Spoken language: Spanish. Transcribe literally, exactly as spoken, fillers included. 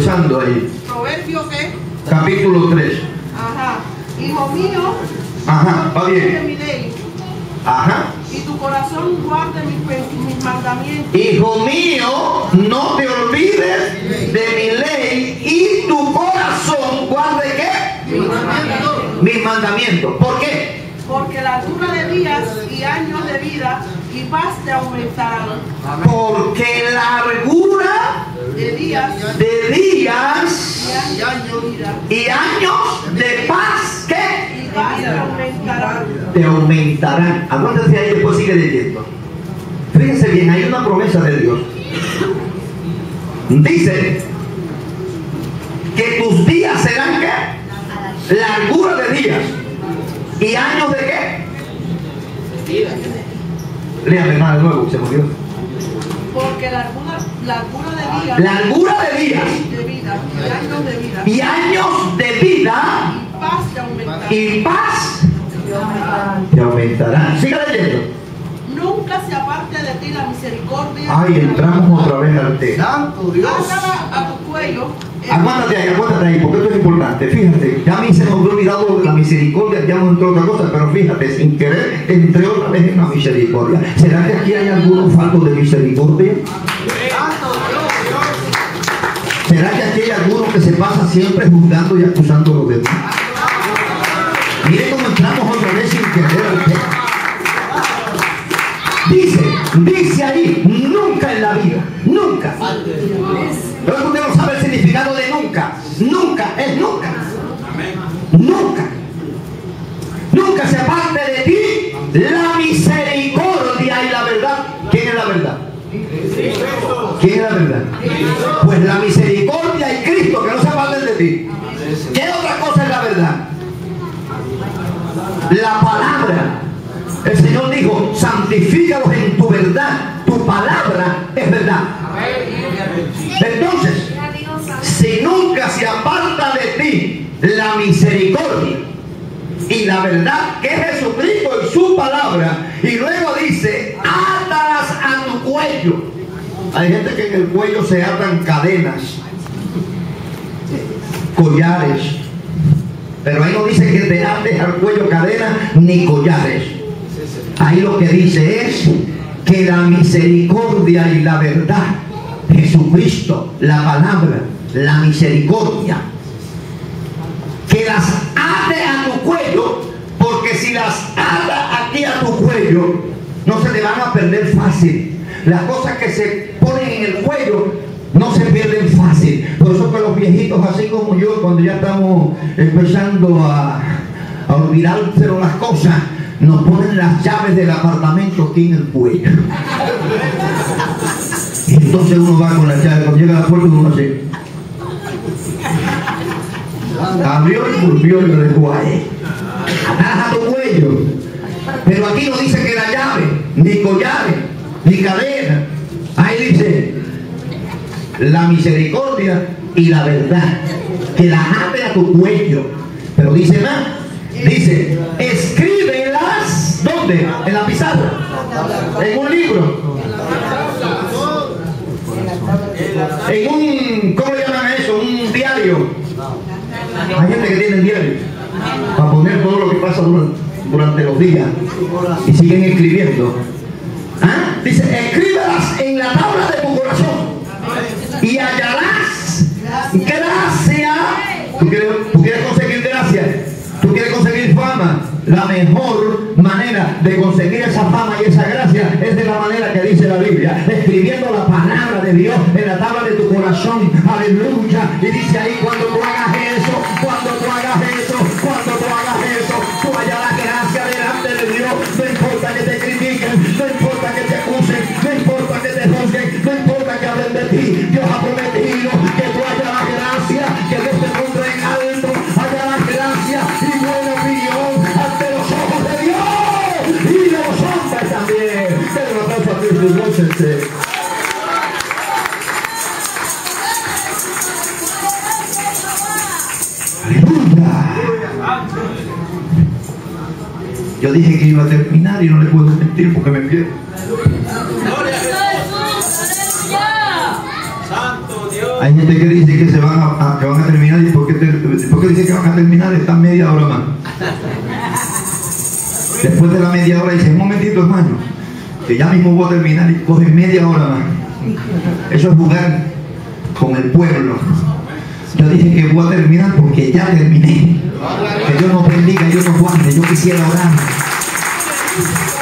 empezando ahí. Proverbio ¿qué? Capítulo tres. Ajá. Hijo mío, Ajá, va bien. de mi ley, Ajá. y tu corazón guarde mis, mis mandamientos. Hijo mío, no te olvides de mi ley y tu corazón guarde ¿qué? Mis mandamientos. Mis mandamientos. ¿Por qué? Porque la altura de días y años de vida y paz te aumentarán. Porque largura De días de días y años de vida y años de paz ¿qué? y paz te aumentarán. Te aumentarán. Aguántate ahí, después sigue leyendo. Fíjense bien, hay una promesa de Dios. Dice que tus días serán ¿qué? Largura de días. ¿Y años de qué? Léame más de nuevo, se murió. Porque largura, largura de días Largura de días de vida y años de vida y años de vida y paz te aumentarán. y paz te aumentarán. Siga leyendo. Nunca se aparte de ti la misericordia. Ay, entramos otra vez al tema. Santo Dios. Átada a tu cuello. Aguántate ahí, aguántate ahí, porque esto es importante. Fíjate, ya a mí se me había olvidado la misericordia, ya no entró otra cosa, pero fíjate, sin querer, entré otra vez en la misericordia. ¿Será que aquí hay algunos faltos de misericordia? Santo Dios. ¿Será que aquí hay algunos que se pasa siempre juzgando y acusando a los demás? Mire cómo entramos otra vez sin querer al tema. Dice, dice ahí, nunca en la vida, nunca. Pero usted no sabe el significado de nunca. Nunca es nunca. Nunca. Nunca se aparte de ti la misericordia y la verdad. ¿Quién es la verdad? ¿Quién es la verdad? Pues la misericordia y Cristo, que no se aparten de ti. ¿Qué otra cosa es la verdad? La palabra. El Señor dijo, santifícalos en tu verdad. Tu palabra es verdad. Entonces, si nunca se aparta de ti la misericordia y la verdad, que es Jesucristo y su palabra, y luego dice, átalas a tu cuello. Hay gente que en el cuello se atan cadenas, collares, pero ahí no dice que te ates al cuello cadenas ni collares. Ahí lo que dice es que la misericordia y la verdad, Jesucristo, la palabra, la misericordia, que las ate a tu cuello, porque si las ata aquí a tu cuello, no se te van a perder fácil. Las cosas que se ponen en el cuello no se pierden fácil. Por eso que los viejitos, así como yo, cuando ya estamos empezando a, a olvidarse las cosas, nos ponen las llaves del apartamento aquí en el cuello. Y entonces uno va con la llave, cuando llega a la puerta uno hace, abrió y volvió y lo dejó ahí. Atrás a tu cuello. Pero aquí no dice que la llave, ni collares, ni cadena. Ahí dice la misericordia y la verdad, que la ate a tu cuello. Pero dice más, dice, escríbelas, ¿dónde? En la pizarra, en un libro, en un, ¿cómo le llaman eso? Un diario. Hay gente que tiene diario para poner todo lo que pasa durante, durante los días y siguen escribiendo. ¿Ah? Dice, escríbelas en la tabla de tu corazón y hallarás gracia. ¿Tú quieres, tú quieres conseguir gracia? ¿Tú quieres conseguir fama? La mejor manera de conseguir esa fama y esa gracia es de la manera que dice la Biblia, escribiendo la palabra de Dios en la tabla de tu corazón. Aleluya. Y dice ahí, cuando tú hagas eso, cuando tú hagas eso, cuando tú hagas eso, tú hallarás gracia delante de Dios. No importa que te critiquen, no importa que te acusen, no importa que te juzguen, no importa que hablen de ti. Dios ha prometido que tú hallarás gracia, que Dios te pondrá en alto, hallarás gracia y buena opinión ante los ojos de Dios y de los hombres también. Den un aplauso a Cristo y gócense. Yo dije que iba a terminar y no le puedo mentir porque me pierdo. Santo Dios. Hay gente que dice que se van a, a, que van a terminar. ¿Y por qué, te, por qué dice que van a terminar? Están media hora más. Después de la media hora dice, un momentito hermano, que ya mismo voy a terminar, y coge media hora más. Eso es jugar con el pueblo. Yo dije que voy a terminar porque ya terminé. Que Dios nos bendiga, Dios nos guarde. Yo quisiera orar.